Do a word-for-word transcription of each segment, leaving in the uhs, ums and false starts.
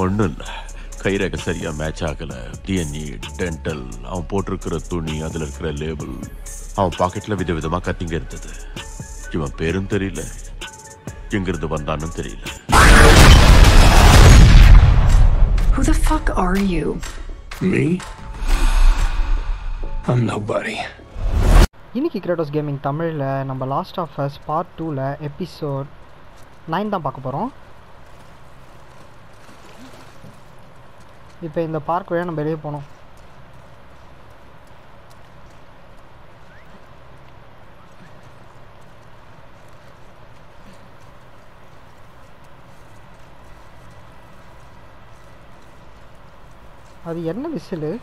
ஒன்றும் இல்லை, கைரேகை சரியாக மேட்ச் ஆகலை. டிஎன்இ, டென்டல், அவன் போட்டிருக்கிற துணி, அதில் இருக்கிற லேபிள், அவன் பாக்கெட்டில் விதவிதமாக கத்திங்க இருந்தது. இவன் பேரும் தெரியல, எங்கிருந்து வந்தான்னு தெரியல. Who the fuck are you? Me? I'm nobody. இன்னைக்கு கிராட்டோஸ் கேமிங் தமிழில் நம்ம லாஸ்ட் ஆஃப் அஸ் பார்ட் டூவில் எபிசோட் நைன் தான் பார்க்க போகிறோம். இப்போ இந்த பார்க் வழியாக நம்ம வெளியே போனோம். அது என்ன விசிலு?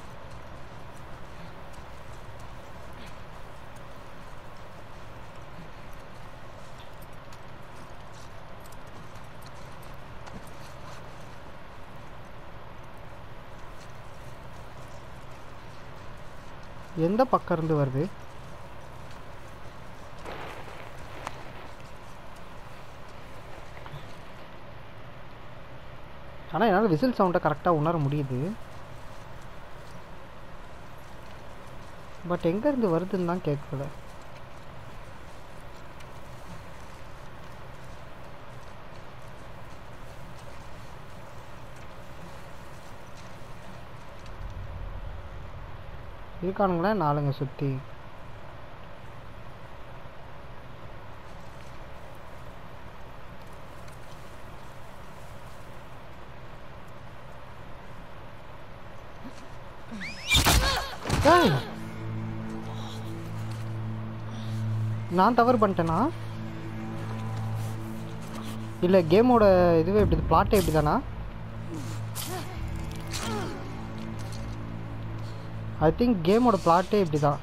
எந்த பக்கம் இருந்து வருது? ஆனால் என்னால் விசில் சவுண்டை கரெக்டாக உணர முடியுது. பட் எங்கேருந்து வருதுன்னு தான் கேட்கல. இருக்கானுங்களா நாளுங்க சுற்றி? நான் தவறு பண்ணிட்டேனா? இல்லை கேமோட இதுவே எப்படி, பிளாட்டே எப்படி தானா? ஐ திங்க் கேமோட பிளாட்டே இப்படி தான்.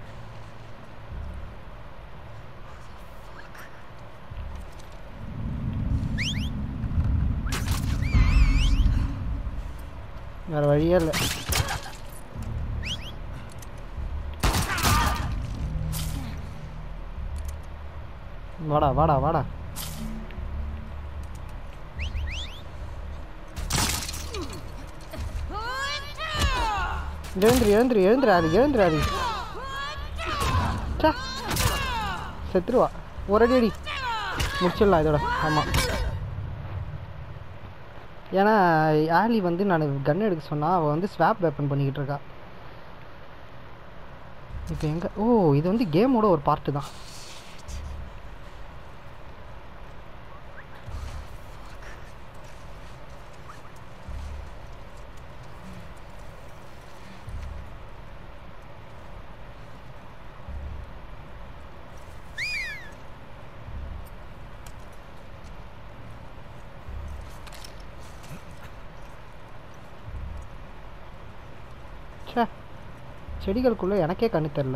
வேறு வழியே இல்லை. வாடா வாடா வாடா. எழுந்துரு எழுந்துரு எழுந்துராது எழுந்துராது. செத்துருவா. ஒரு அடி அடி முடிச்சிடலாம் இதோட. ஆமாம், ஏன்னா ஆலி வந்து நான் கன் எடுக்க சொன்னால் அவள் வந்து ஸ்வாப் வெப்பன் பண்ணிக்கிட்டு இருக்கா. இப்போ எங்கே? ஓ, இது வந்து கேமோட ஒரு பார்ட்டு தான். செடிகளுக்குள்ளே எனக்கே கண்ணு தெரில.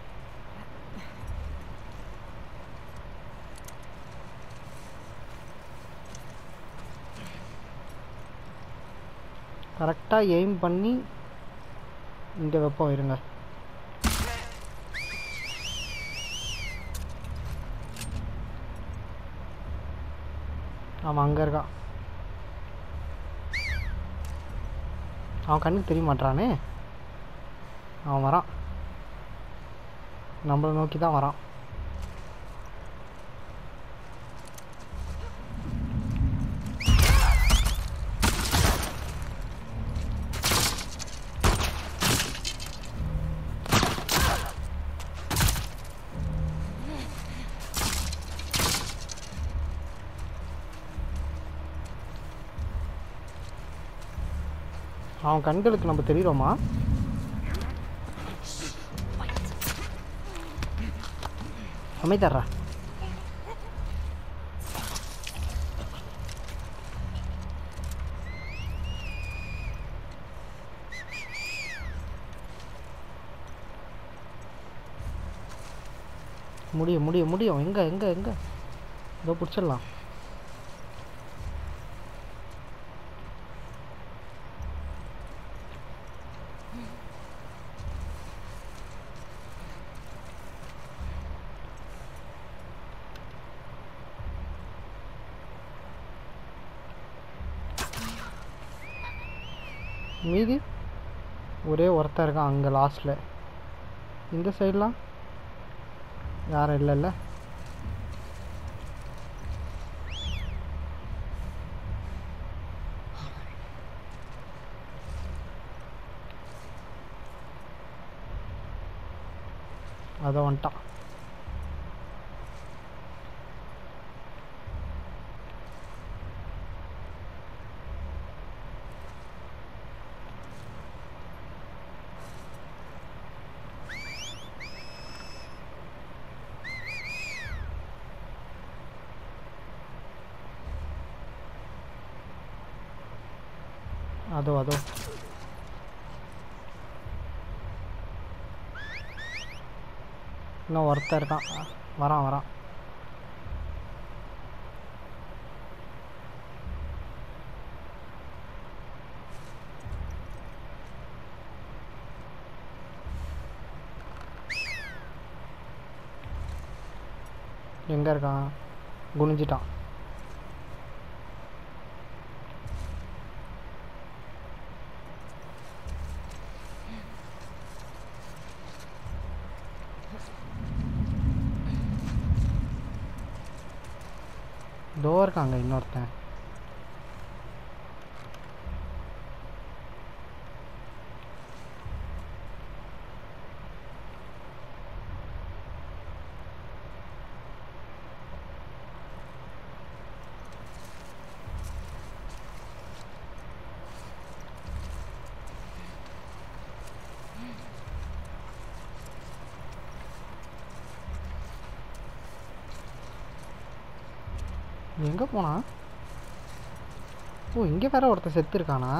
கரெக்டாக எய்ம் பண்ணி இங்கே வைப்போம். இருங்க. ஆமாம், அங்கே இருக்கான். அவன் கண்ணுக்கு தெரிய மாட்டானே. அவன் வரான், நம்மளை நோக்கி தான் வரான். அவன் கண்களுக்கு நம்ம தெரியுறோமா? அமைதர்றா. முடியும் முடியும் முடியும். எங்கே எங்கே எங்கே? இதோ பிடிச்சிடலாம். மீதி ஒரே ஒருத்தன் இருக்கான் அங்கே லாஸ்ட்டில். இந்த சைட்லாம் யாரும் இல்லைல்ல. அதை வந்துட்டான். அதோ அதோ இன்னும் ஒருத்தர் இருக்கான். வரான் வரான். எங்கே இருக்கான்? குனிஞ்சிட்டான். தோ இருக்காங்க இன்னொருத்தன். எங்கே போனா? ஓ, இங்கே வேற ஒருத்தர் செத்து இருக்கானா?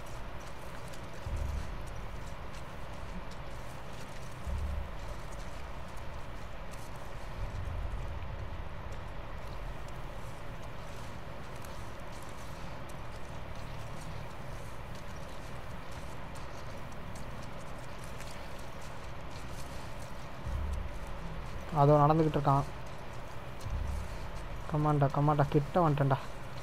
அதோ நடந்துக்கிட்டு இருக்கான். கமாண்டா கமாண்டா கிட்ட வந்துட்டேன்டா.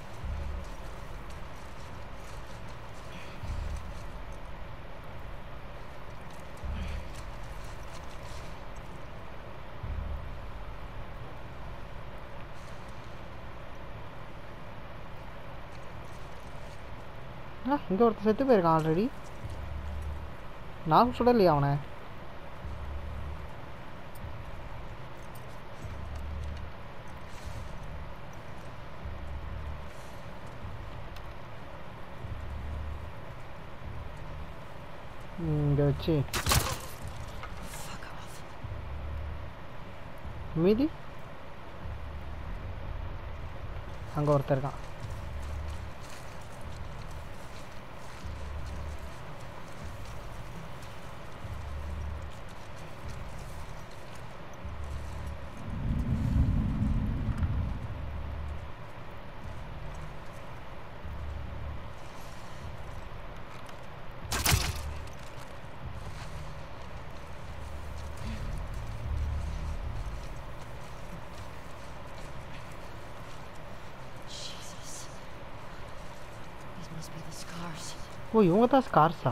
ஆ, இங்கே ஒருத்தர் செத்து போயிருக்கான் ஆல்ரெடி. நான் சுடலையா அவனை? இங்கே வச்சு மீதி அங்கே ஒருத்தர் இருக்கான். ஓ, இவங்க தான் ஸ்கார்ஸா?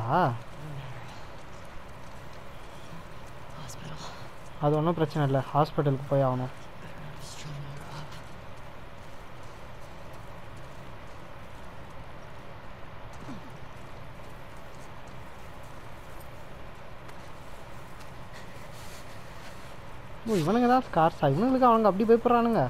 அது ஒன்றும் பிரச்சனை இல்லை, ஹாஸ்பிட்டலுக்கு போய் ஆகணும். ஓ, இவனுங்க தான் ஸ்கார்ஸா? இவனுங்களுக்கு அவங்க அப்படி பயப்படுறானுங்க.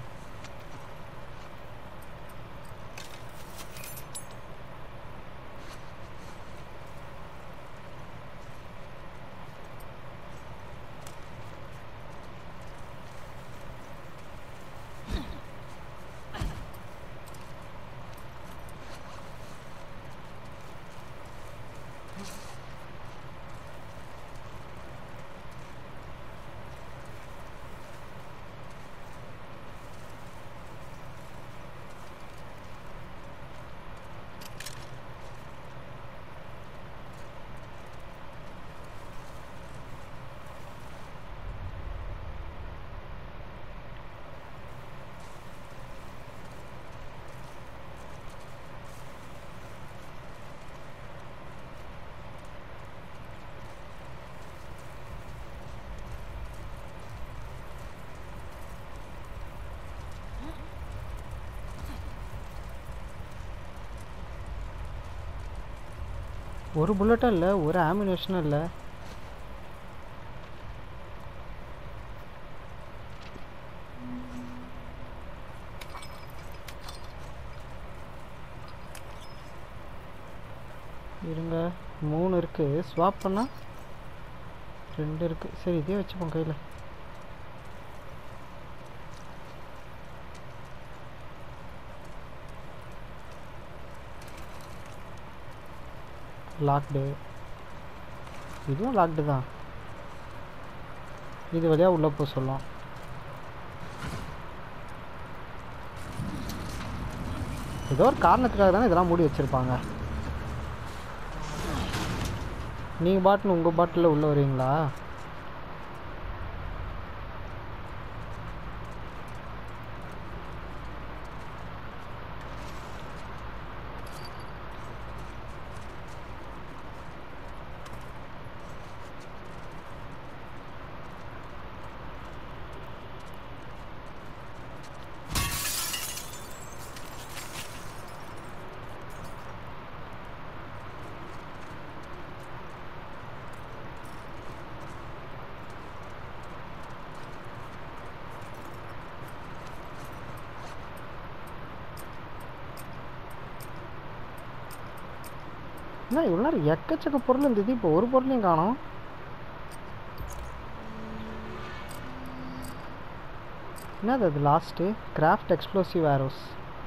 ஒரு புல்லட்டும் இல்லை, ஒரு ஆமினேஷனும் இல்லை. இருங்க, மூணு இருக்குது. ஸ்வாப் பண்ணால் ரெண்டு இருக்குது. சரி, இதே வச்சுப்போம் கையில். லாக்டு. இதுவும் லாக்டு தான். இது வழியாக உள்ளே போக சொல்லலாம். ஏதோ ஒரு காரணத்துக்காக தானே இதெல்லாம் மூடி வச்சுருப்பாங்க. நீங்கள் பாட்டில் உங்கள் பாட்டிலில் உள்ளே வருவீங்களா? என்ன இவ்வளோ நேரம் எக்கச்சக்க பொருள் இருந்தது, இப்போ ஒரு பொருளையும் காணோம். என்னது அது? Last craft explosive arrows.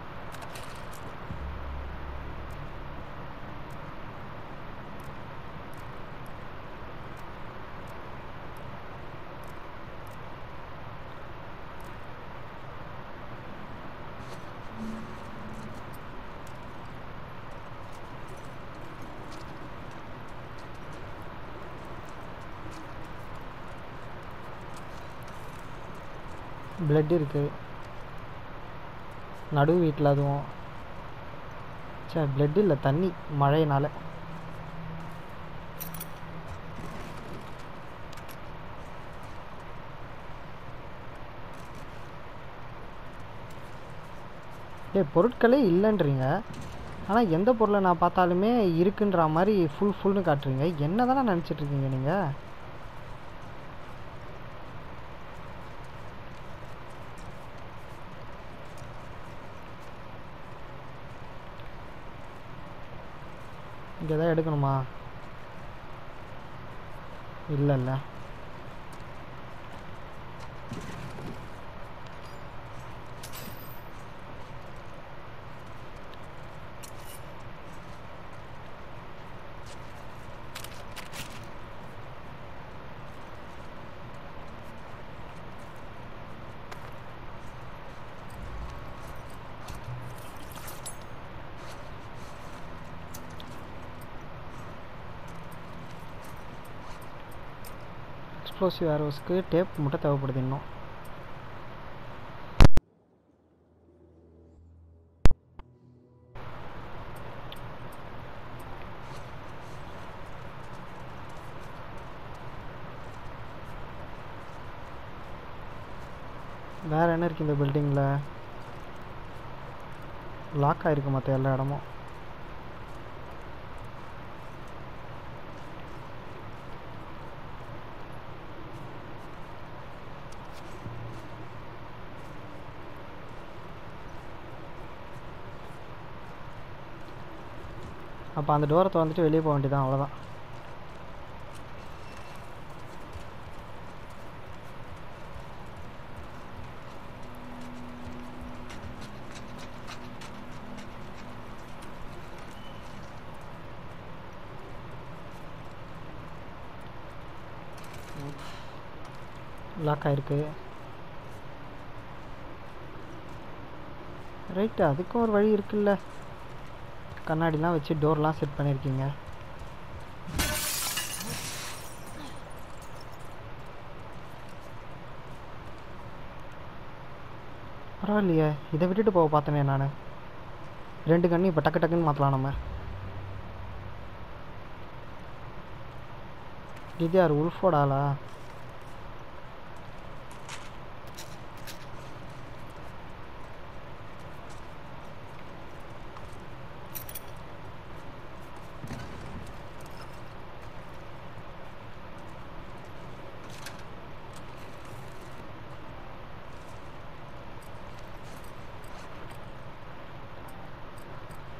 Blood இருக்குது நடு வீட்டில். அதுவும் சரி, பிளட் இல்லை, தண்ணி மழையினால. டே, பொருட்களே இல்லைன்றீங்க, ஆனால் எந்த பொருளை நான் பார்த்தாலுமே இருக்குன்ற மாதிரி ஃபுல் ஃபுல்னு காட்டுறீங்க. என்ன தானே நினச்சிட்ருக்கீங்க நீங்கள்? இங்கே எதாவது எடுக்கணுமா? இல்லை இல்லை. எக்ஸ்ப்ளோசிவ் ஆரோஸ்க்கு டேப் மட்டும் தேவைப்படுது இன்னும். வேறு என்ன இருக்குது இந்த பில்டிங்கில்? லாக் ஆகிருக்கு மற்ற எல்லா இடமும். அப்போ அந்த டோரை திறந்துட்டு வெளியே போக வேண்டியதான், அவ்வளோதான். லாக் ஆகிருக்கு. ரைட்டு, அதுக்கும் ஒரு வழி இருக்குல்ல. கண்ணாடிலாம் வச்சு டோர்லாம் செட் பண்ணியிருக்கீங்க. பரவாயில்லையே, இதை விட்டுட்டு போக பார்த்தனே நான். ரெண்டு கண்ணு இப்போ டக்கு டக்குன்னு மாற்றலாம் நம்ம. இது யார்? உல்ஃபோட ஆளா?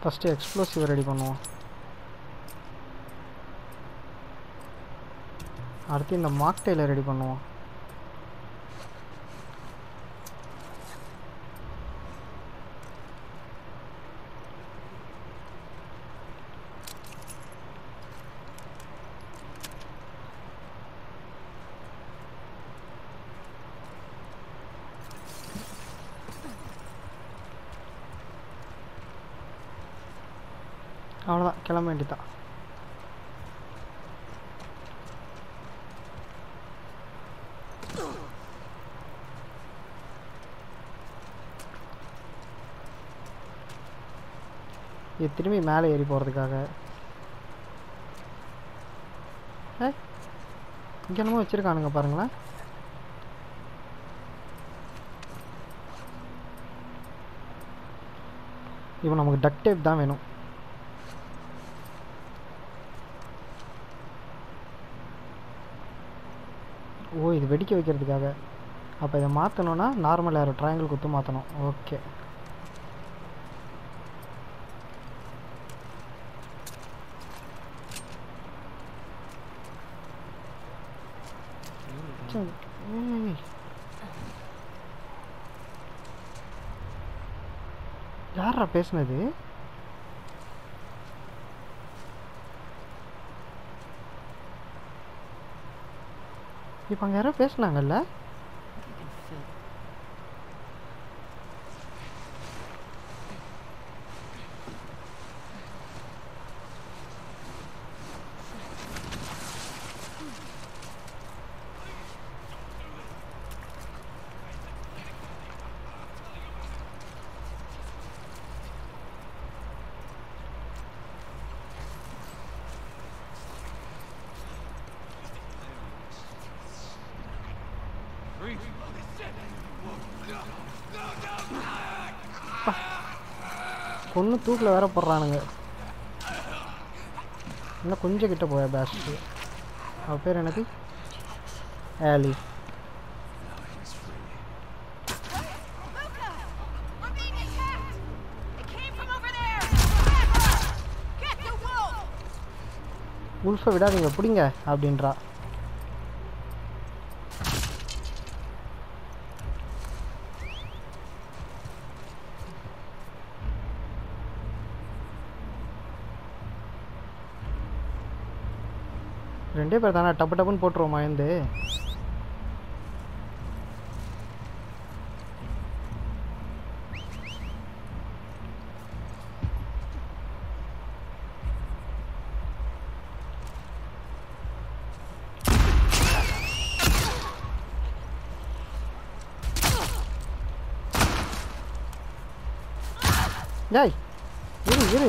ஃபஸ்ட்டு எக்ஸ்ப்ளோசிவ் ரெடி பண்ணுவோம். அடுத்து இந்த மாக்டெயிலை ரெடி பண்ணுவோம். அவ்வளோதான், கிளம்ப வேண்டியதான். இது திரும்பி மேலே ஏறி போகிறதுக்காக. ஏ இங்கே என்னமோ வச்சுருக்கானுங்க பாருங்களேன். இப்போ நமக்கு டக் டேப் தான் வேணும். ஓ, இது வெடிக்க வைக்கிறதுக்காக. அப்போ இதை மாற்றணுன்னா நார்மல் ஏரோ ட்ரையாங்கிள் குத்து மாற்றணும். ஓகே, யாரா பேசுனது? இப்போ அங்கே யாரோ பேசுனாங்கல்ல? ஒன்றும் தூக்கில் வேற போடுறானுங்க. இன்னும் கொஞ்சம் கிட்ட போயா பேஸ்ட். அவ பேர் என்னது? ஏலி. உல்ஃபை விடாதீங்க, பிடிங்க அப்படின்றா. ரெண்டே பேர் தானே, டப்பு டப்புன்னு போட்டுருவோமா இருந்து. டேய் இரு இரு.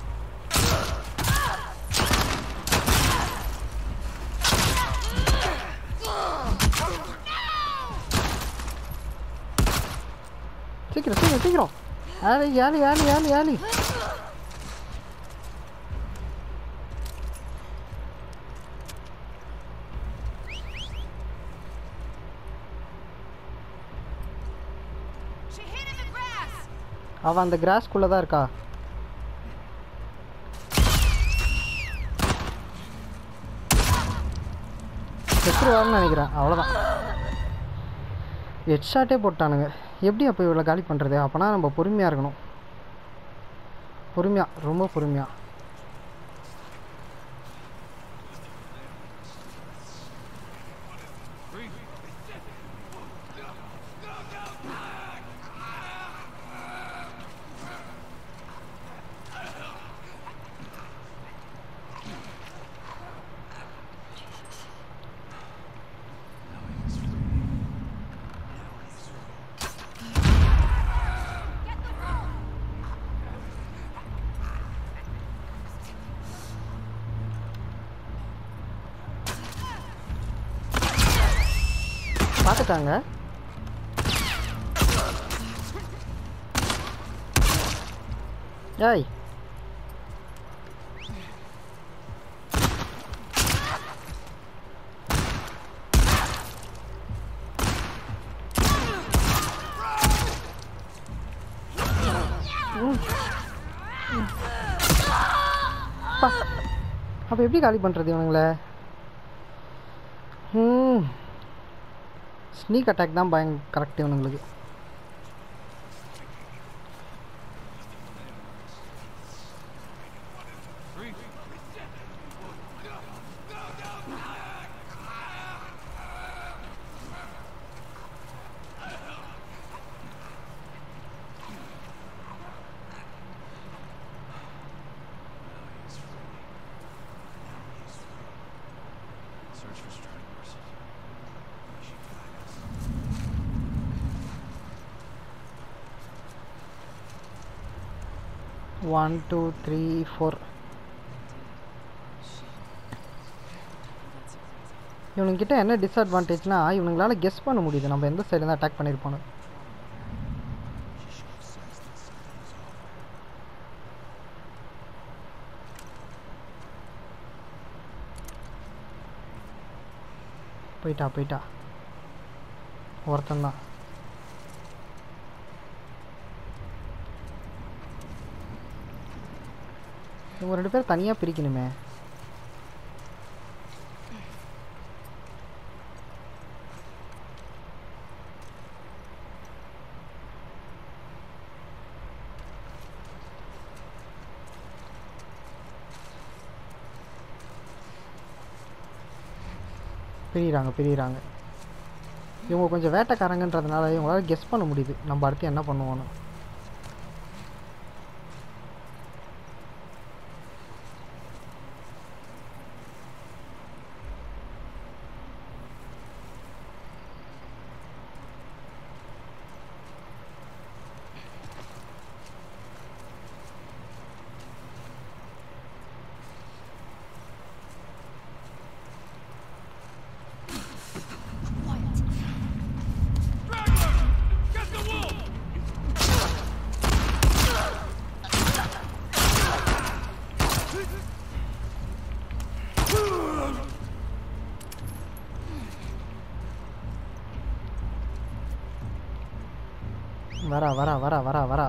சீக்கிரம் சீக்கிரம் சீக்கிரம். ஆலி ஆலி ஆலி ஆலி ஆலி. அவன் அந்த கிராஸ்க்குள்ளே தான் இருக்கா. செத்துருவான்னு நினைக்கிறேன். அவ்வளோதான், ஹெட் ஷாட்டே போட்டானுங்க. எப்படி அப்போ இவ்வளோ காலி பண்ணுறது? அப்போனா நம்ம பொறுமையாக இருக்கணும். பொறுமையாக, ரொம்ப பொறுமையாக. பார்த்துட்டாங்க. ஏய் ம் அப்போ எப்படி காலி பண்ணுறது இவனுங்களே? ம் ஸ்னீக் அட்டாக் தான் பயங் கரெக்ட் இவனுங்களுக்கு. One two three four. இவனுங்கிட்ட என்ன டிஸ்அட்வான்டேஜ்னா இவனுங்களால கெஸ் பண்ண முடியுது நம்ம எந்த சைடு தான் அட்டாக் பண்ணியிருப்போம். போயிட்டா போயிட்டா ஒருத்தன் தான். இவங்க ரெண்டு பேரும் தனியாக பிரிக்கணுமே. பிரிகிறாங்க பிரிகிறாங்க. இவங்க கொஞ்சம் வேட்டைக்காரங்கன்றதுனால இவங்களால கெஸ் பண்ண முடியுது நம்ம அடுத்து என்ன பண்ணுவோன்னு. வரா வரா வரா வரா வரா.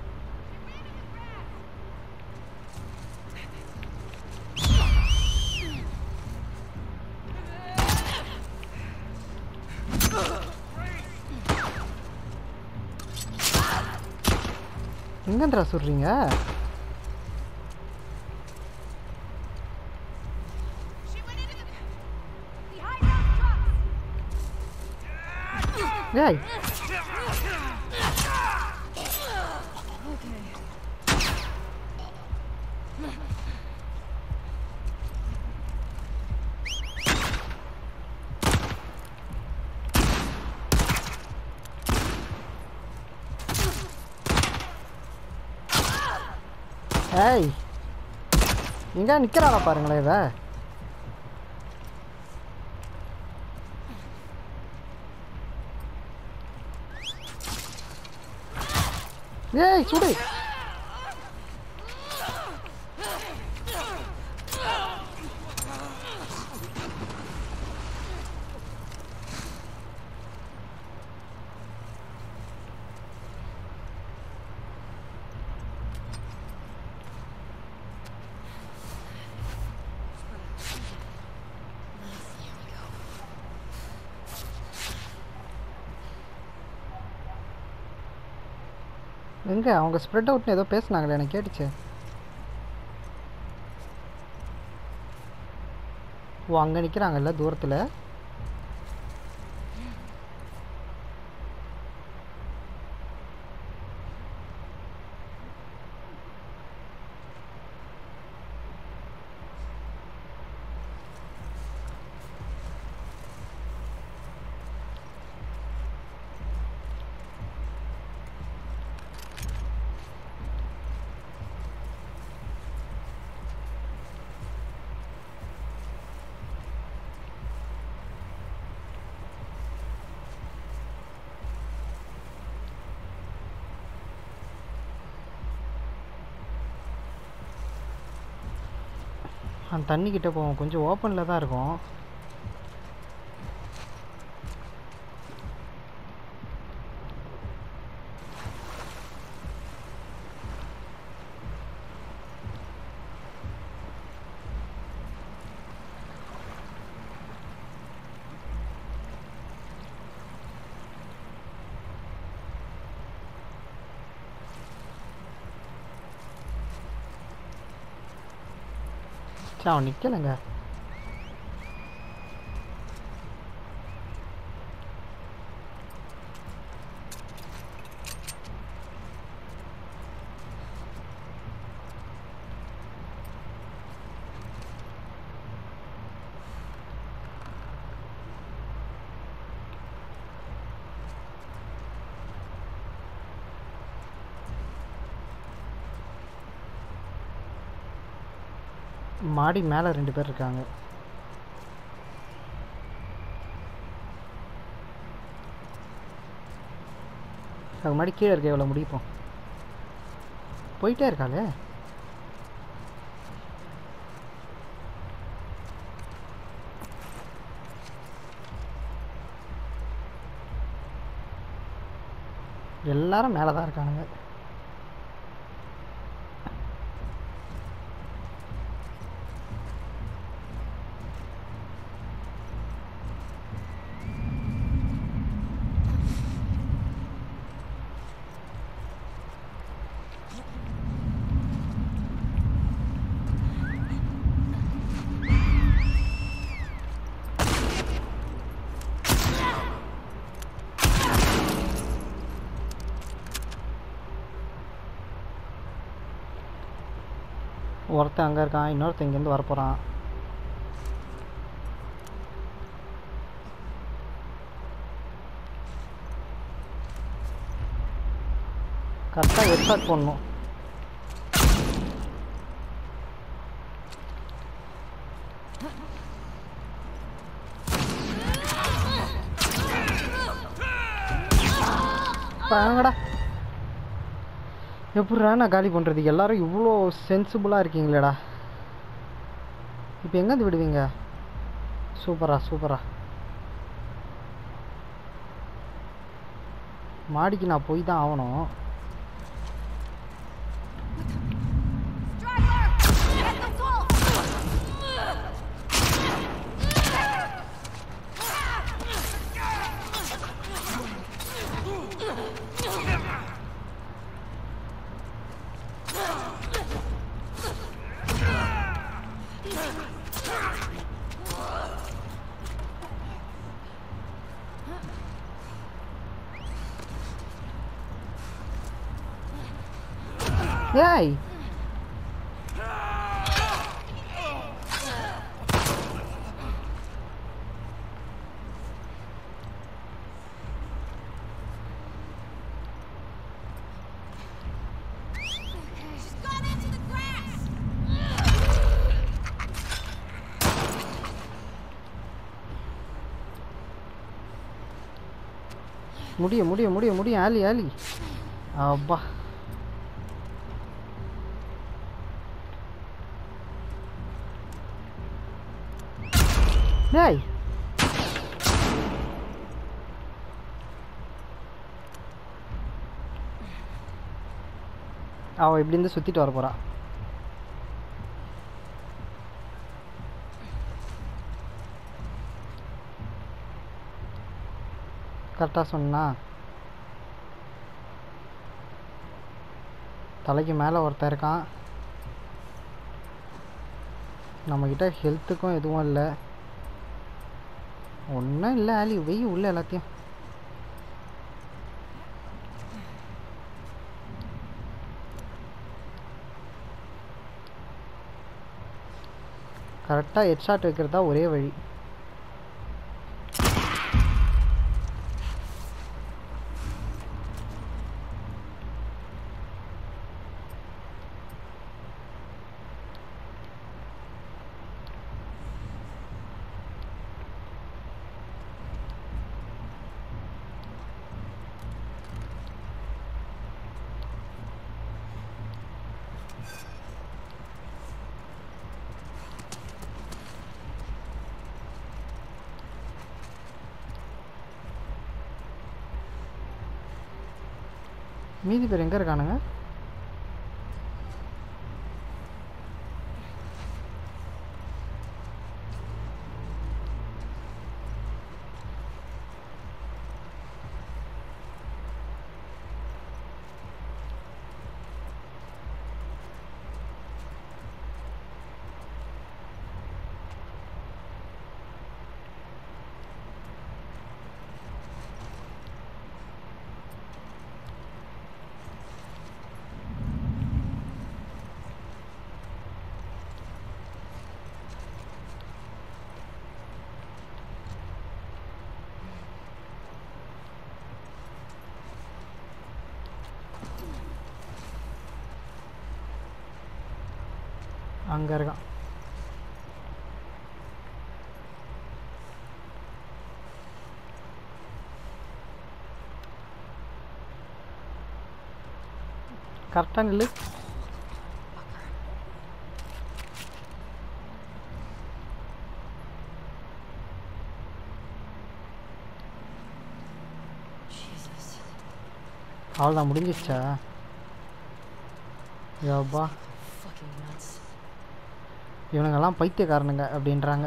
எங்கன்றா சொல்றீங்க? ஏய் ஏய் எங்க நிக்கிறாளா பாருங்களேன் இவ. ஏய் சுடு. எங்க அவங்க ஸ்ப்ரெட் அவுட்னு ஏதோ பேசுனாங்களே எனக்கு கேட்டுச்சு. ஓ அங்கே நிற்கிறாங்கல்ல தூரத்தில். அந்த தண்ணிக்கிட்ட போவோம். கொஞ்சம் ஓப்பனில் தான் இருக்கும். சே அவன் நிற்கலைங்க. மாடி மேலே ரெண்டு பேர் இருக்காங்க. அது மாடி கீழே இருக்க எவ்வளோ முடிப்போம். போயிட்டே இருக்காளே. எல்லாரும் மேலே தான் இருக்கானுங்க. ஒருத்தன் அங்கே இருக்கான், இன்னொருத்தன் இங்கேருந்து வரப்போகிறான். கரெக்டாக ஹெட்ஷாட் போடணும். வாங்கடா. எப்படிடா நான் காலி பண்ணுறது? எல்லாரும் இவ்வளோ சென்சிபிளாக இருக்கீங்களேடா. இப்போ எங்கேருந்து விடுவீங்க? சூப்பரா சூப்பரா. மாடிக்கு நான் போய் தான் ஆகணும். ஏய் முடியும் முடியும் முடியும் முடியும். ஆலி ஆலி அப்பா. டேய் அவ இப்படி இருந்து சுத்திட்டு வர போறா. கரெக்டாக சொன்னா. தலைக்கு மேலே ஒருத்தன் இருக்கான். நம்மக்கிட்ட ஹெல்த்துக்கும் எதுவும் இல்லை. ஒன்றும் இல்லை ஆலி, வெய் உள்ள எல்லாத்தையும். கரெக்டாக ஹெட்ஷாட் வைக்கிறது தான் ஒரே வழி. மீதி பேர் எங்கே இருக்கானுங்க? அங்கே இருக்கான். கரெக்டாக நில்லு. அவ்வளோதான் முடிஞ்சிச்சா? யோபா, இவனுங்கெல்லாம் பைத்தியக்காரனுங்க அப்படின்றாங்க.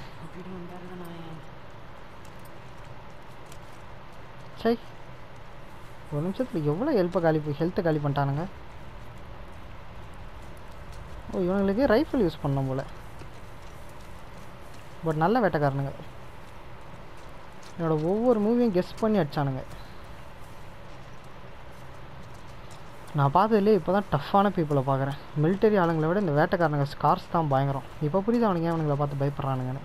சரி, ஒரு நிமிஷத்தில் எவ்வளோ ஹெல்ப்பை காலி ஹெல்த்தை காலி பண்ணிட்டானுங்க. ஓ, இவனுங்களுக்கு ரைஃபிள் யூஸ் பண்ணோம் போல். பட் நல்ல வேட்டைக்காரனுங்க. என்னோடய ஒவ்வொரு மூவியும் கெஸ் பண்ணி அடித்தானுங்க. நான் பார்த்ததுலேயே இப்போ தான் டஃப்பான பீப்புளை பார்க்குறேன். மிலிட்டரி ஆளுங்களை விட இந்த வேட்டைக்காரனுங்க ஸ்கார்ஸ் தான் பயங்கரம். இப்போ புரியுது அவனுங்க அவனுங்களை பார்த்து பயப்படுறானுங்கன்னு.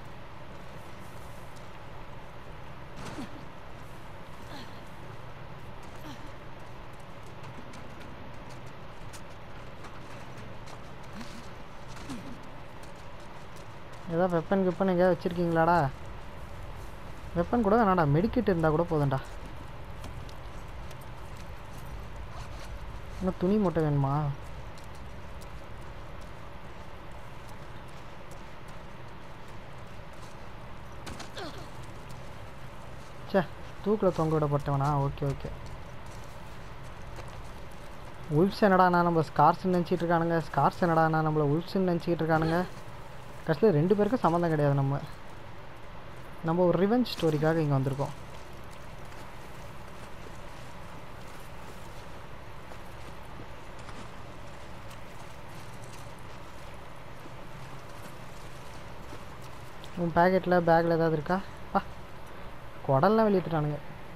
ஏதாவது வெப்பன் கிப்பன் எங்கேயாவது வச்சுருக்கீங்களாடா? வெப்பன் கூட வேணாடா, மெடிக்கிட் இருந்தால் கூட போதும்டா. இன்னும் துணி மூட்டை வேணுமா? சே, தூக்கில் தொங்க விடப்பட்டவனா? Okay okay. உல்ஃப்ஸ் என்னடாண்ணா நம்ம ஸ்கார்ஸ்ன்னு நினச்சிட்டு இருக்கானுங்க. ஸ்கார்ஸ் என்னடாண்ணா நம்மளை உல்ஃப்ஸ்ன்னு நினச்சிக்கிட்டு இருக்கானுங்க. கடைசியில் ரெண்டு பேருக்கும் சம்மந்தம் கிடையாது. நம்ம நம்ம ஒரு ரிவெஞ்ச் ஸ்டோரிக்காக இங்கே வந்திருக்கோம். உன் பேக்கெட்டில் பேக்கில் ஏதாவது இருக்கா? பா, குடல்லாம் வெளியேற்றுட்டானுங்க.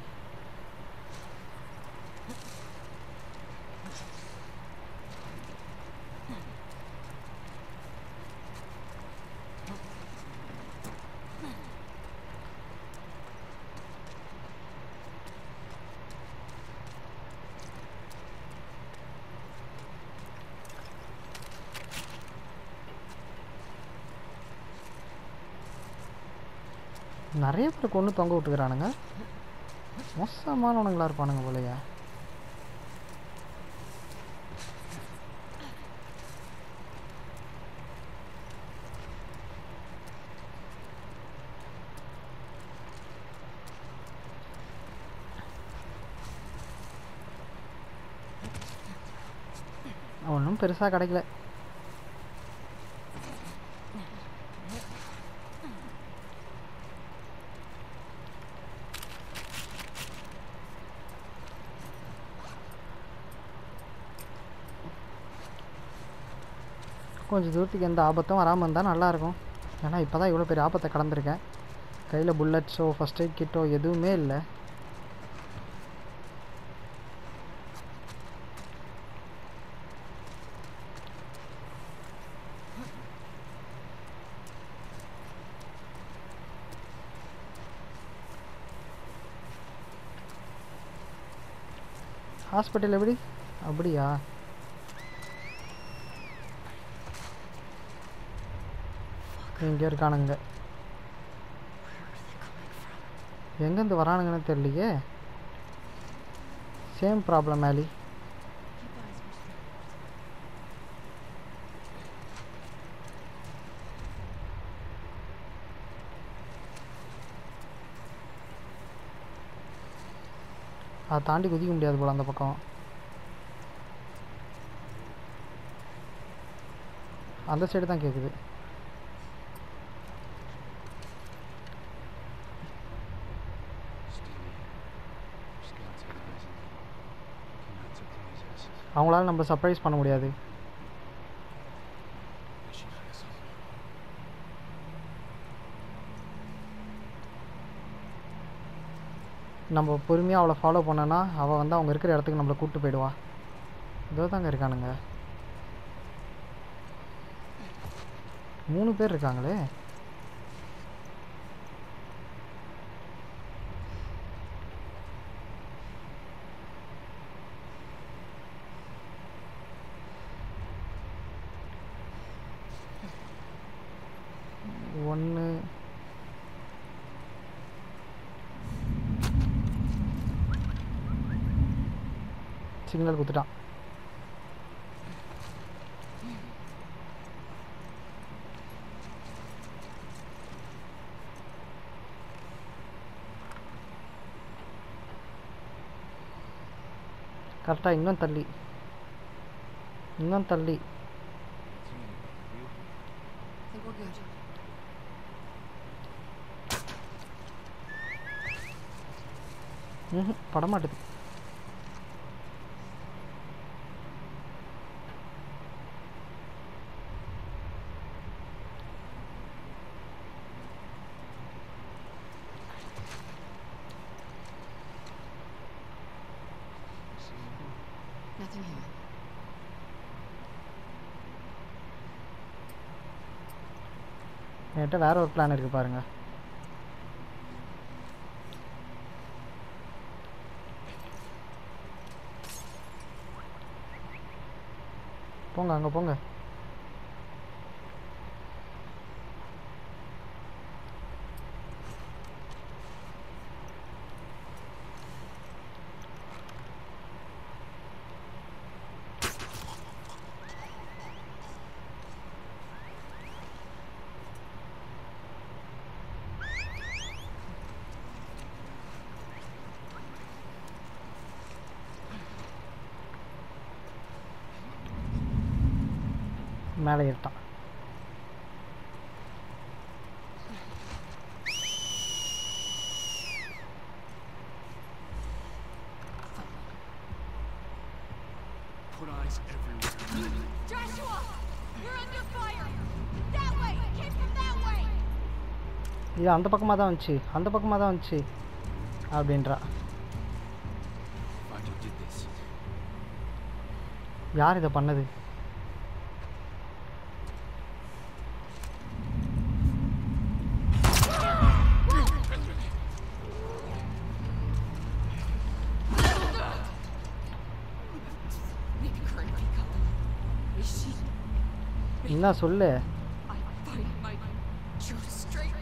நிறைய பேர் கொண்டு தொங்க விட்டுக்கிறானுங்க. மோசமானவனுங்களா இருப்பானுங்க போலையா? ஒன்றும் பெருசாக கிடைக்கல. கொஞ்சம் தூரத்துக்கு எந்த ஆபத்தும் வராமல் இருந்தால் நல்லாயிருக்கும். ஏன்னா இப்போ தான் இவ்வளோ பெரிய ஆபத்தை கடந்திருக்கேன். கையில் புல்லட்ஸோ ஃபஸ்ட் எய்ட் கிட்டோ எதுவுமே இல்லை. ஹாஸ்பிட்டல் எப்படி? அப்படியா? இங்கே இருக்கானுங்க. எங்கேருந்து வரானுங்கன்னு தெரியலையே. சேம் ப்ராப்ளம் ஆலி. அதை தாண்டி குதிக்க முடியாது போல் அந்த பக்கம். அந்த சைடு தான் கேட்குது. அவங்களால நம்ம சர்ப்ரைஸ் பண்ண முடியாது. நம்ம பொறுமையாக அவளை ஃபாலோ பண்ணோன்னா அவள் வந்து அவங்க இருக்கிற இடத்துக்கு நம்மளை கூப்பிட்டு போயிடுவா. இதோ தாங்க இருக்கானுங்க. மூணு பேர் இருக்காங்களே. ஒன்று சிக்னல் கொடுத்துட்டான். கரெக்டாக இன்னும் தள்ளி இன்னும் தள்ளி ம் படமாட்டுது. Nothing here. என்கிட்ட வேற ஒரு பிளான் இருக்கு பாருங்க. போங்க அங்க போங்க. மேலே ஏறிட்டான். Put eyes everywhere. Joshua! You're under fire! That way! It came from that way! இது அந்த பக்கமாக தான் வந்துச்சு அந்த பக்கமாக தான் வந்துச்சு அப்படின்றா. Find who did this. யார் இதை பண்ணது? என்ன சொல்லு? I find my true strength.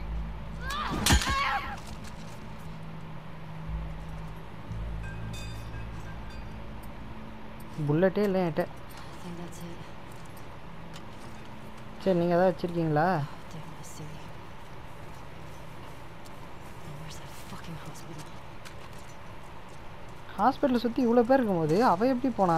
புல்லட்டே இல்லை என்கிட்ட. I think that's it. சரி நீங்கள் எதாவது வச்சுருக்கீங்களா? Damn this city. And where's that fucking hospital? ஹாஸ்பிட்டலை சுற்றி இவ்வளோ பேர் இருக்கும்போது அவள் எப்படி போனா?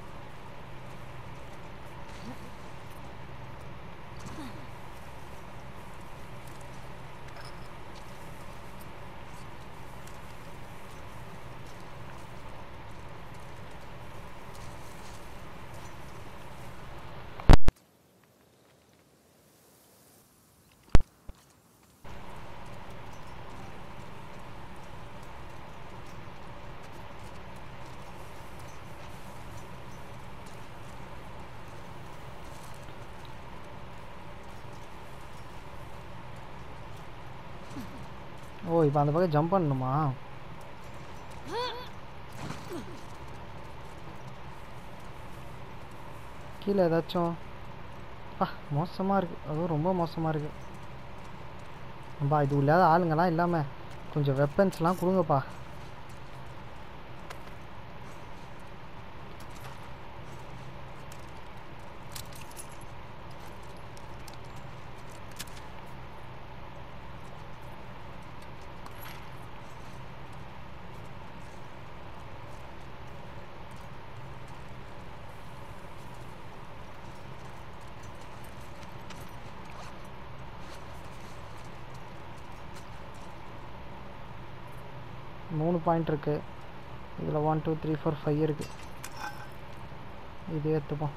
ஓ இப்போ அந்த பக்கம் ஜம்ப் பண்ணணுமா? கீழே ஏதாச்சும் ஆ மோசமாக இருக்குது. அதுவும் ரொம்ப மோசமாக இருக்குது. அப்பா இது இல்லாத ஆளுங்கெல்லாம் இல்லாமல் கொஞ்சம் வெப்பன்ஸ்லாம் கொடுங்கப்பா. மூணு பாயிண்ட் இருக்குது இதில். One two three four five இருக்குது. இது ஏற்றுப்போம்.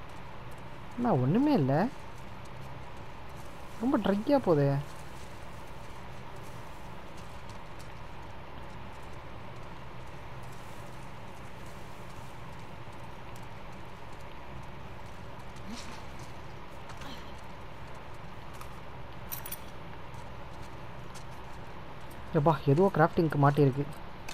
அண்ணா ஒன்றுமே இல்லை, ரொம்ப ட்ரையாக போகுது. எப்பா எதுவோ கிராஃப்டிங்க்கு மாட்டியிருக்கு.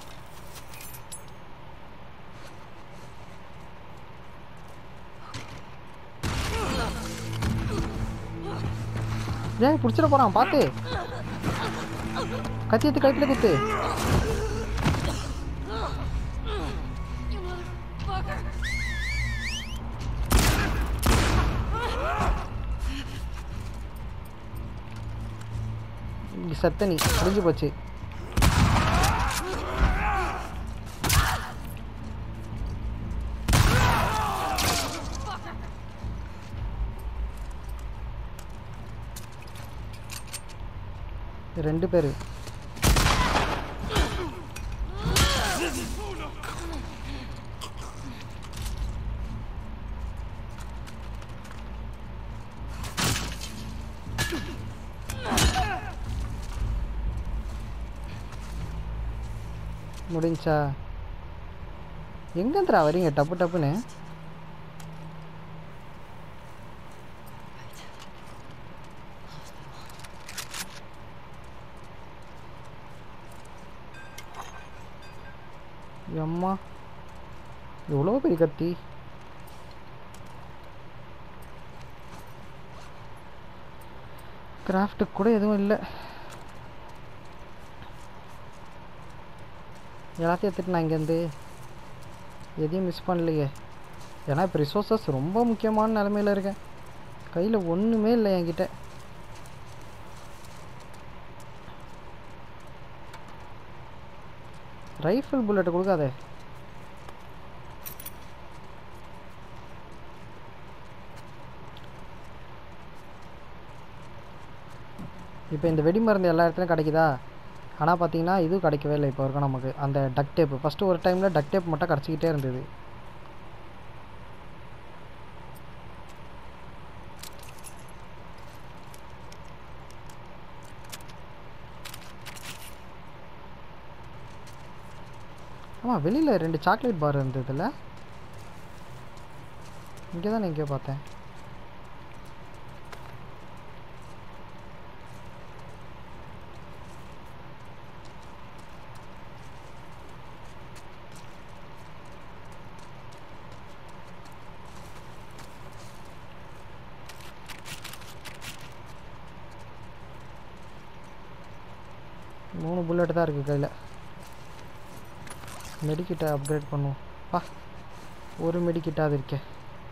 ஏன் பிடிச்சிட போகிறான் பார்த்து. கத்தி எடுத்து கழுத்தில் குத்து. செத்த நீ முடிஞ்சு போச்சு. ரெண்டு பேர் முடிஞ்சா எங்கேந்திரா வரீங்க டப்பு டப்புன்னு? அம்மா எவ்வளோ பெரிய கத்தி. கிராஃப்ட்டுக்கு கூட எதுவும் இல்லை. எல்லாத்தையும் எடுத்துட்டு நான் இங்கேருந்து எதையும் மிஸ் பண்ணலையே. ஏன்னா இப்போ ரிசோர்ஸஸ் ரொம்ப முக்கியமான நிலமையில் இருக்கேன். கையில் ஒன்றுமே இல்லை என்கிட்ட. ரைஃபிள் புல்லெட்டை கொடுக்காதே. இப்போ இந்த வெடி மருந்து எல்லா இடத்துலையும் கிடைக்குதா? ஆனால் பார்த்தீங்கன்னா இதுவும் கிடைக்கவே இல்லை இப்போ வரைக்கும் நமக்கு. அந்த டக் டேப்பு ஃபஸ்ட்டு ஒரு டைமில் டக் டேப் மட்டும் கிடச்சிக்கிட்டே இருந்தது. ஆமாம் வெளியில் ரெண்டு சாக்லேட் பார் இருந்ததுல. இங்கே தான் எங்கேயோ பார்த்தேன். மூணு புல்லட் தான் இருக்குது கையில். மெடிக்கிட்ட அப்கிரேட் பண்ணுவோம். பா ஒரு மெடிக்கிட்டாவது இருக்கே.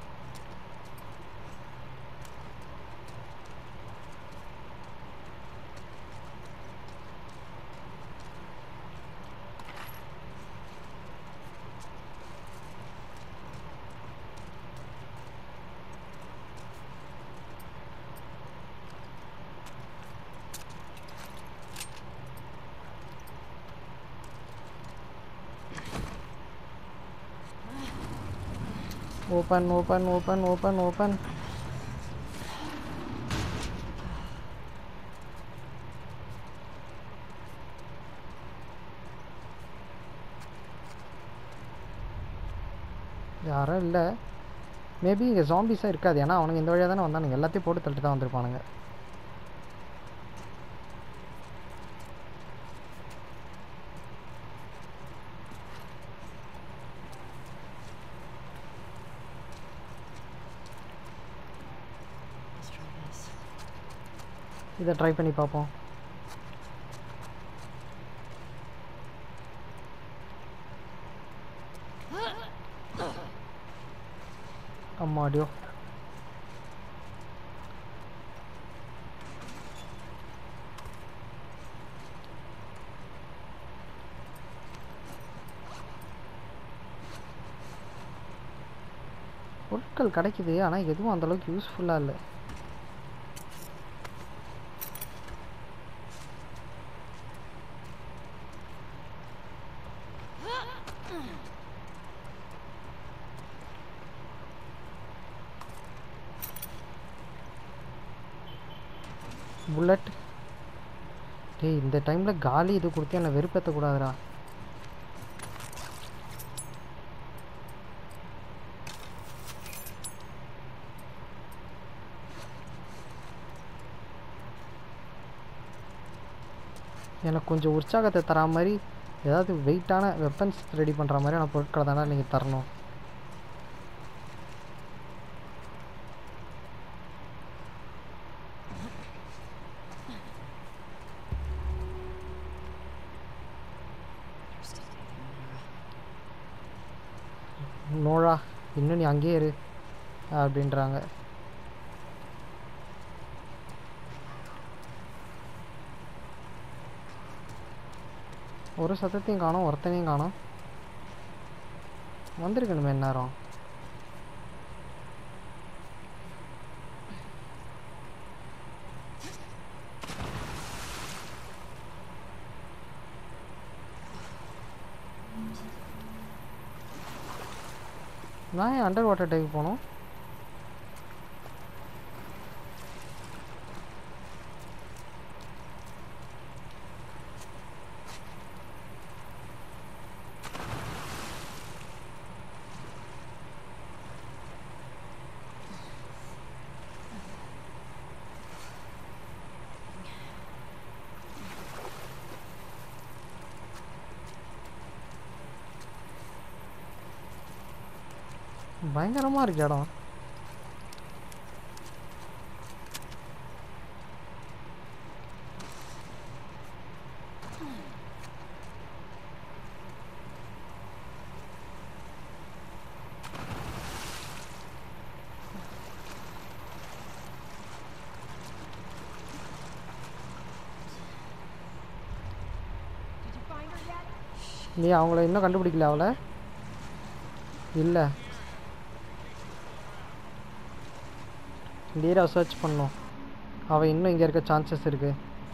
Open, open, open, open, open. யாரும் இல்லை. மேபி இங்கே ஜாம்பிஸாக இருக்காது. ஏன்னா அவனுங்க இந்த வழியாக தானே வந்தானுங்க. எல்லாத்தையும் போட்டு தள்ளிட்டு தான் வந்திருப்பானுங்க. இதை ட்ரை பண்ணி பார்ப்போம். அம்மாடியோ பொருட்கள் கிடைக்குது. ஆனால் எதுவும் அந்தளவுக்கு யூஸ்ஃபுல்லாக இல்லை. புல்லட் டேய் இந்த டைமில் காலி இது கொடுத்து என்னை வெறுப்பேற்றக்கூடாதுடா. எனக்கு கொஞ்சம் உற்சாகத்தை தரா மாதிரி ஏதாவது வெயிட்டான வெப்பன்ஸ் ரெடி பண்ணுற மாதிரியான பொருட்களை தானே நீங்கள் தரணும். நோழா இன்னும் நீ அங்கேயே இரு அப்படின்றாங்க. ஒரு சத்தத்தையும் காணோம், ஒருத்தனையும் காணோம். வந்திருக்கணுமே நேரம். நான் ஏன் அண்டர் வாட்டர் டைவ் போனோம்? பயங்கரமாக இருக்கு இடம். நீ அவங்கள இன்னும் கண்டுபிடிக்கல அவளை? இல்லை, இந்த ஏரியா சர்ச் பண்ணோம். அவள் இன்னும் இங்கே இருக்க சான்சஸ் இருக்குது.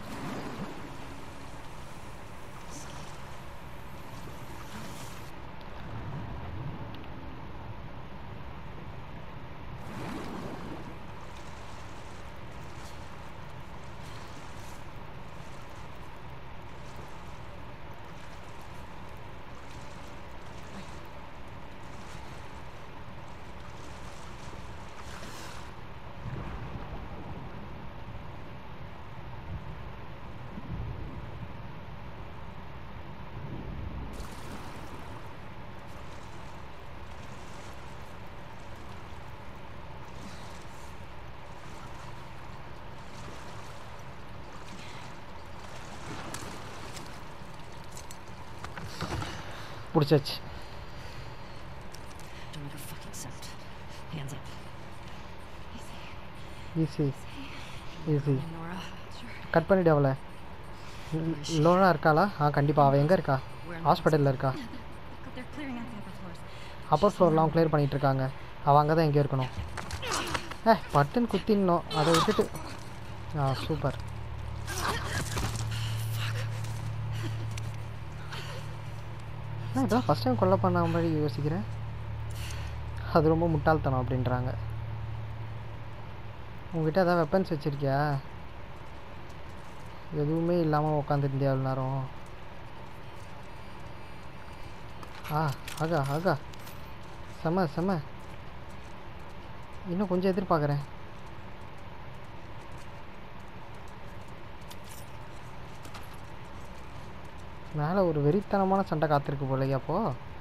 பிடிச்சாச்சு. Don't make a fucking sound. Hands up. Easy easy. Nora. Cut பண்ணிவிடு அவளை. லோனா இருக்காளா? ஆ கண்டிப்பாக. அவள் எங்கே இருக்கா? ஹாஸ்பிட்டலில் இருக்கா. They're clearing out the upper floors. Upper ஃப்ளோர்லாம் கிளியர் பண்ணிகிட்டு இருக்காங்க. அவள் அங்கே தான் எங்கே இருக்கணும். ஏ பட்டுன்னு குத்திடணும். அதை விட்டுட்டு ஆ சூப்பர். நான் இதெல்லாம் ஃபஸ்ட் டைம் கொல்லை பண்ண மாதிரி யோசிக்கிறேன். அது ரொம்ப முட்டாள்தனம் அப்படின்றாங்க. உங்ககிட்ட எதாவது வெப்பன்ஸ் வச்சுருக்கியா? எதுவுமே இல்லாமல் உட்காந்துருந்தியா எவ்வளோ நேரம்? ஆ ஆகா ஆகா செம செம. இன்னும் கொஞ்சம் எதிர்பார்க்குறேன். மேலே ஒரு வெறித்தனமான சண்டை காத்திருக்கு போலையா அப்போ?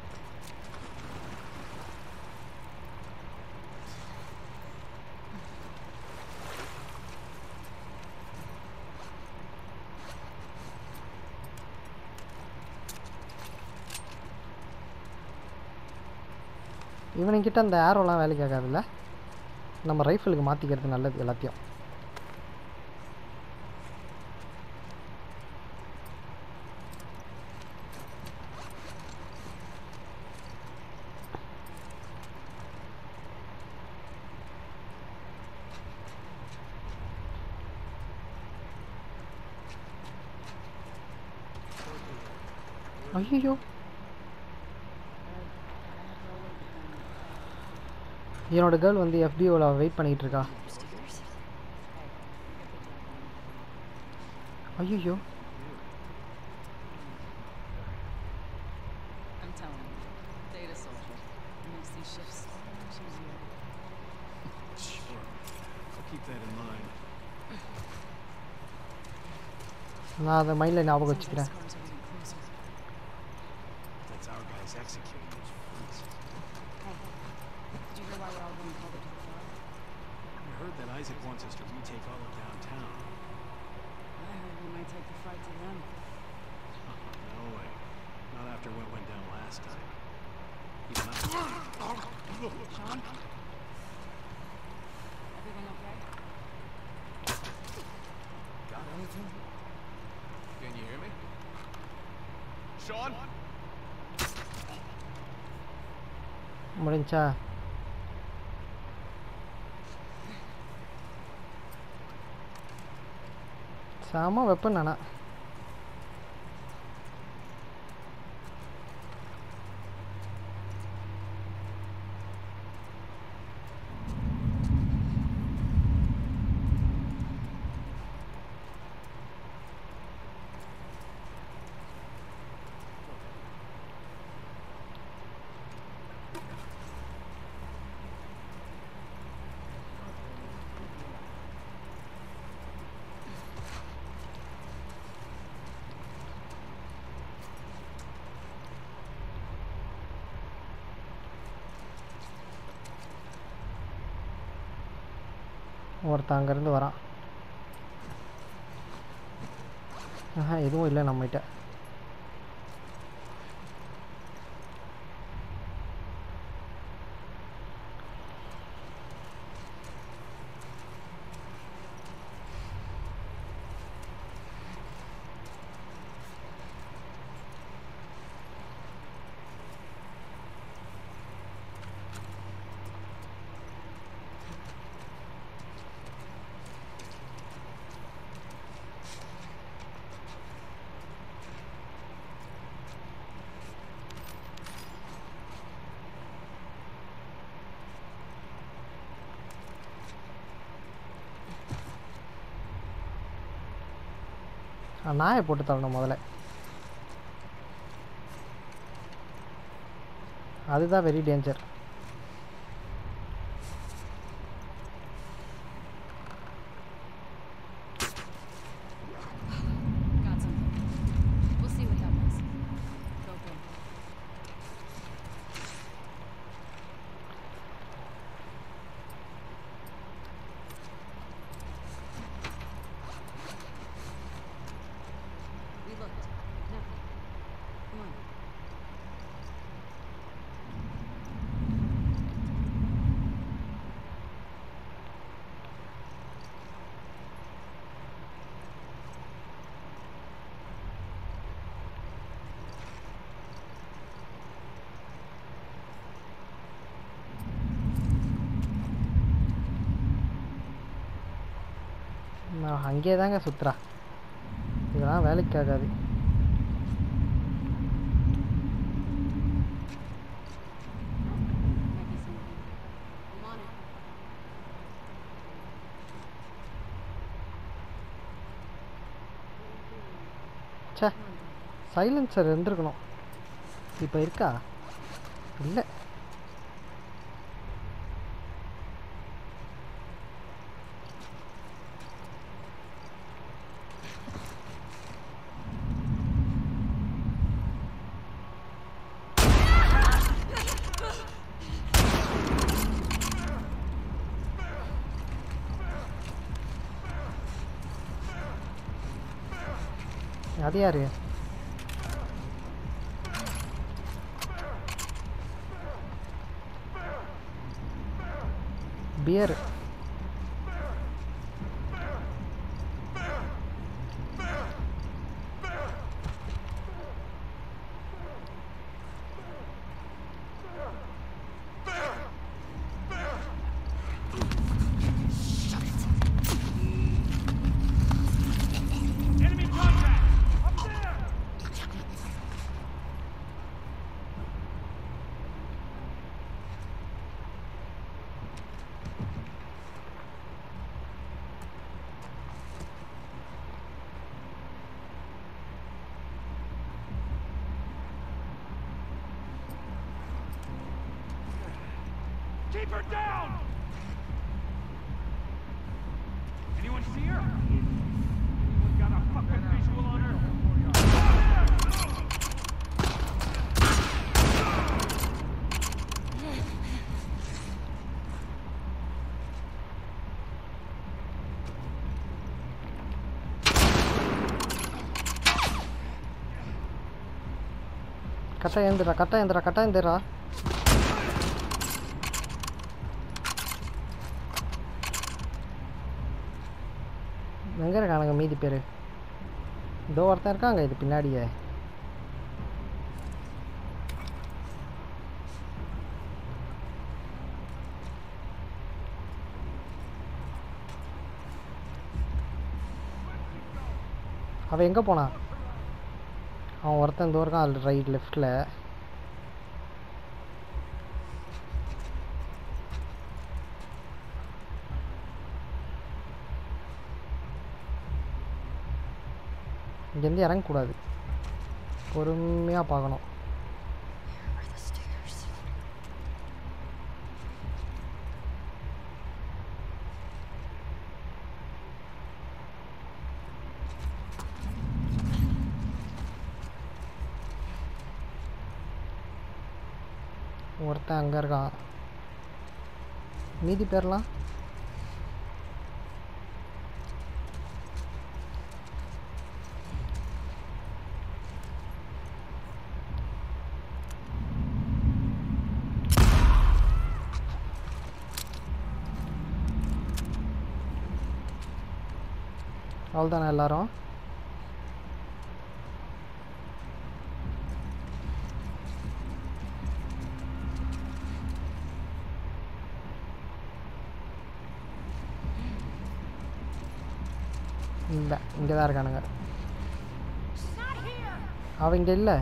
இவனுங்கிட்ட அந்த ஏரோலாம் வேலைக்கு ஆகாதுல்ல. நம்ம ரைஃபிளுக்கு மாற்றிக்கிறது நல்லது எல்லாத்தையும். ஐயோ என்னோட கேர்ள் வந்து எஃபிஓவில் வெயிட் பண்ணிகிட்டு இருக்கா. ஐயோ I'm telling you, data soldier. Makes these shifts so much easier. Sure. I'll keep that in mind. நான் அதை மைண்டில் ஞாபகம் Sounds like வச்சுக்கிறேன். scars are getting closer. That's our guys executing those freaks. Hey, did you hear why we're all going closer to the floor? I heard that Isaac wants us to retake all of downtown. I heard we might take the fight to them. No way. Not after what went down last time. Even I... Sean? Everything okay? Got anything? Can you hear me? Sean? முடிஞ்சா செம weapon நானா ஒருத்தன் அங்கேருந்து வரான். ஆஹா எதுவும் இல்லை நம்மகிட்ட. நாயை போட்டு தரணும் முதல்ல. அதுதான் very danger. Got something. We'll see what happens. Go, go. We looked. Nothing. Come on. நான் அங்கேயே தாங்க சுற்றுறா. இதெல்லாம் வேலைக்கு ஆகாது. Might be something. I'm on it. ச்சே சைலன்சர் இருந்திருக்கணும். இப்போ இருக்கா? இல்லை. அது யாரு? பியர். Enemy contact! Up there! Keep her down! Anyone see her? Anyone got a fucking visual கரெக்டாக எழுந்துடா கரெக்டாக எழுந்துடா கரெக்டாக எழுந்துடா எங்கே இருக்கானுங்க மீதி பேர் இதோ ஒருத்தன் இருக்காங்க இது பின்னாடியே அவன் எங்கே போனான் அவன் ஒருத்தன் இந்த இருக்கான் அது ரைட் லெஃப்டில் இங்கேருந்து இறங்கக்கூடாது பொறுமையாக பார்க்கணும் ஒருத்தன் அங்கே இருக்கான் மீதி பேர்லாம் அவ்வளோதானே எல்லாரும் இல்லை இங்கே தான் இருக்கானுங்க அவள் இங்கே இல்லை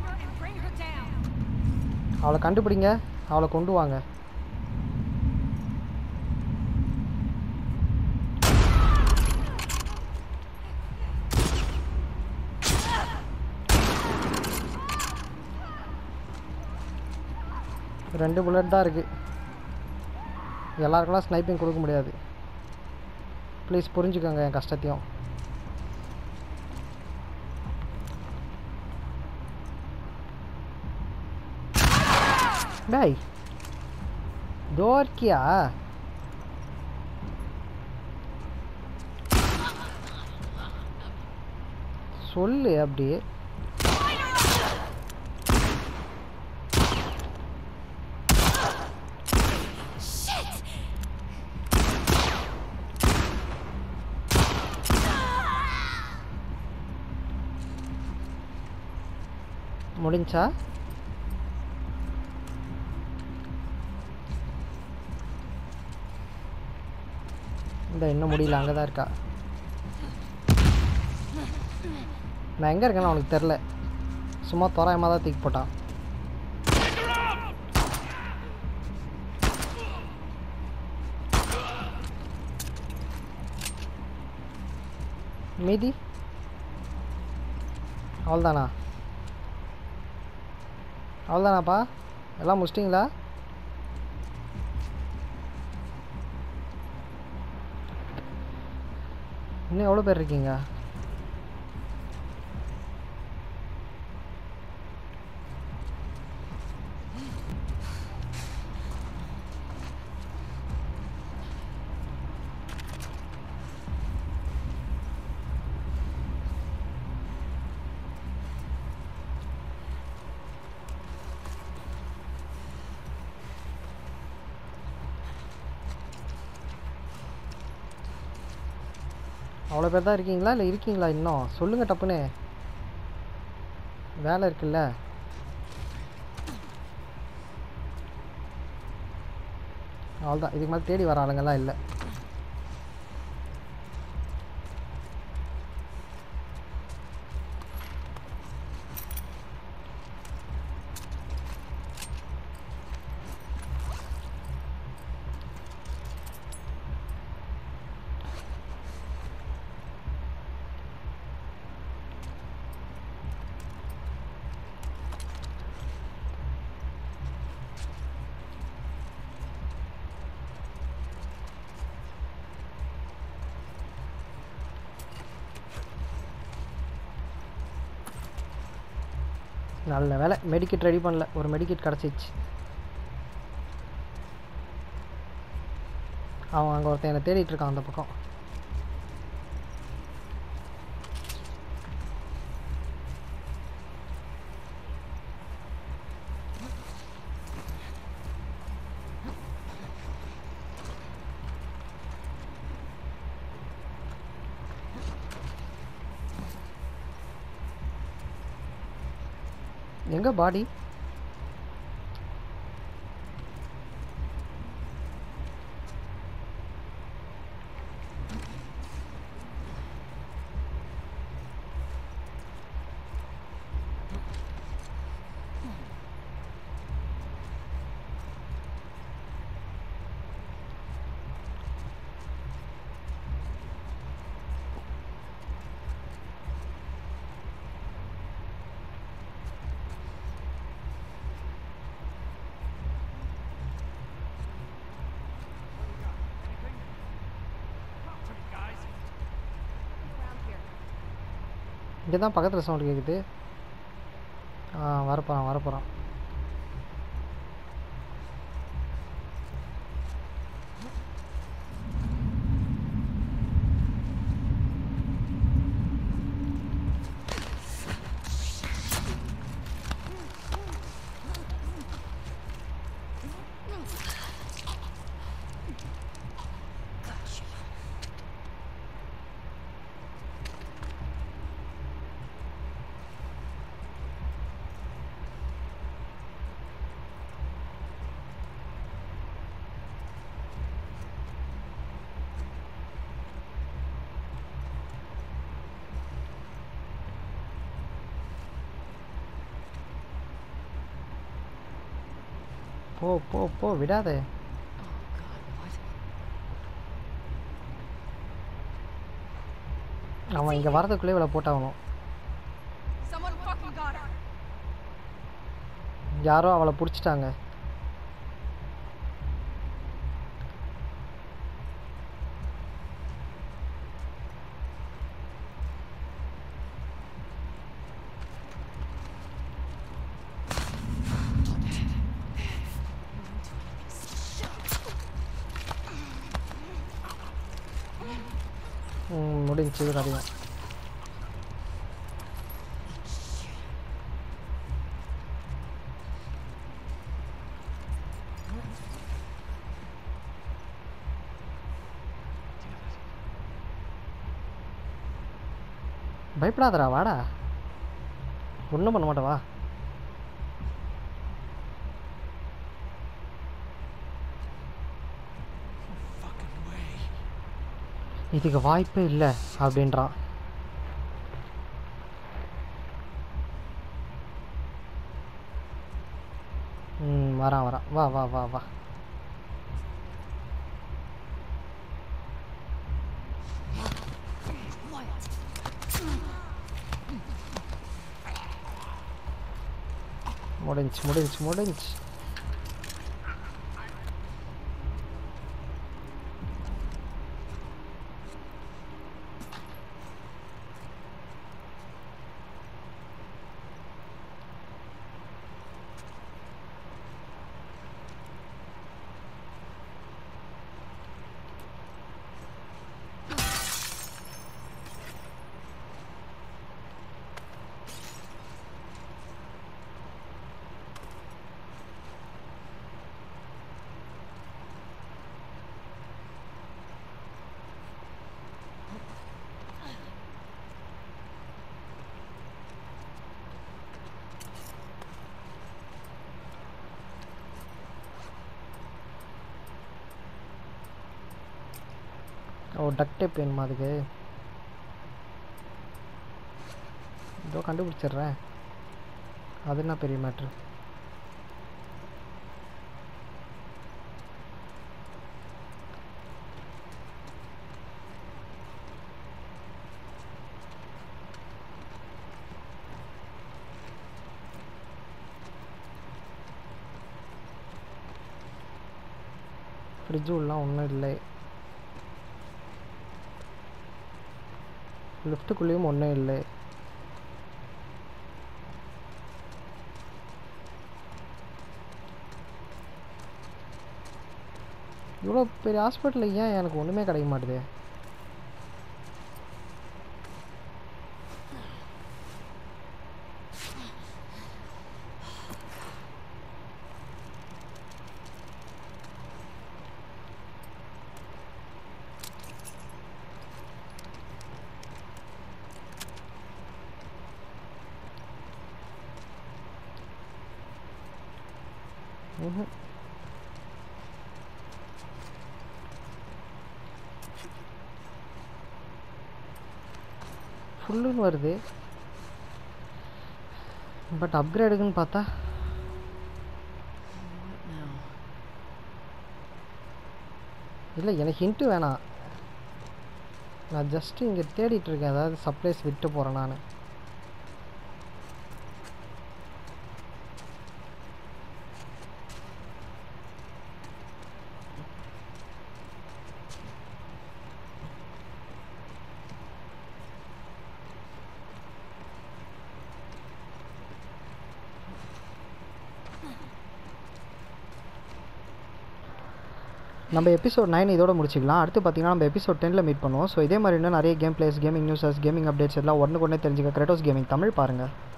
அவளை கண்டுபிடிங்க அவளை கொண்டு வாங்க ரெண்டு புல்லட் தான் இருக்குது எல்லாருக்கெல்லாம் ஸ்னைப்பிங் கொடுக்க முடியாது ப்ளீஸ் புரிஞ்சுக்கோங்க என் கஷ்டத்தையும் டேய் தோர்க்கியா சொல்லு அப்படி முடிஞ்சா இந்த இன்னும் முடியல அங்கே தான் இருக்கா நான் எங்கே இருக்கேன்னு அவனுக்கு தெரில சும்மா தோராயமாக தான் தூக்கி போட்டான் மீதி அவ்வளோதானா அவ்வளோதானாப்பா எல்லாம் முடிச்சிட்டிங்களா இன்னும் எவ்வளோ பேர் இருக்கீங்க அவ்வளோ பேர் தான் இருக்கீங்களா இல்லை இருக்கீங்களா இன்னும் சொல்லுங்கள் டப்புன்னு வேலை இருக்குல்ல அவ்வளோதான் இதுக்கு மேலே தேடி வர ஆளுங்கெல்லாம் இல்லை நல்ல வேலை மெடிக்கெட் ரெடி பண்ணல ஒரு மெடிக்கெட் கிடச்சிச்சு அவன் அங்கே ஒருத்தன் என்னை தேடிட்டு இருக்கான் அந்த பக்கம் எங்கே பாடி? இங்கே தான் பக்கத்தில் சவுண்ட் கேட்குது. ஆ வரப்போகிறான் வரப்போகிறான். போ போ போ விடாதே. அவன் இங்கே வரதுக்குள்ளே இவளை போட்டாகணும். Someone fucking got her. யாரோ அவளை பிடிச்சிட்டாங்க. ம் முடிஞ்சு கதையும். பயப்படாதடா வாடா, ஒன்றும் பண்ண மாட்டேன் வா. இதுக்கு வாய்ப்பே இல்லை அப்படின்றான். ம் வரான் வரான் வா வா வா வா. முடிஞ்சு முடிஞ்சு முடிஞ்சு. ஓ டக் டேப் வேணுமா அதுக்கு? இதோ கண்டுபிடிச்சிட்றேன், அது என்ன பெரிய மேட்ரு. ஃப்ரிட்ஜு உள்ளலாம் ஒன்றும் இல்லை, லிஃப்ட்டுக்குள்ளேயும் ஒன்றும் இல்லை. இவ்வளோ பெரிய ஹாஸ்பிட்டலில் ஏன் எனக்கு ஒன்றுமே கிடைக்க மாட்டுது? ம்ஹும். ஃபுல்லுன்னு வருது, பட் அப்கிரேடுக்குன்னு பார்த்தா What now? இல்லை, எனக்கு ஹிண்ட்டு வேணாம். நான் ஜஸ்ட்டு இங்கே தேடிட்டு இருக்கேன், அதாவது சப்ளைஸ் விட்டு போகிறேன் நான். நம்ம எபிசோட் நைன் இதோட முடிச்சிக்கலாம். அடுத்து பார்த்தீங்கன்னா நம்ம எபிசோட் டென்னில் மீட் பண்ணுவோம். ஸோ இதே மாதிரி இன்னும் நிறைய game plays, gaming newses, gaming updates எல்லாம் ஒன்று கொண்டே தெரிஞ்சுக்க கிராட்டோஸ் கேமிங் தமிழ் பாருங்கள்.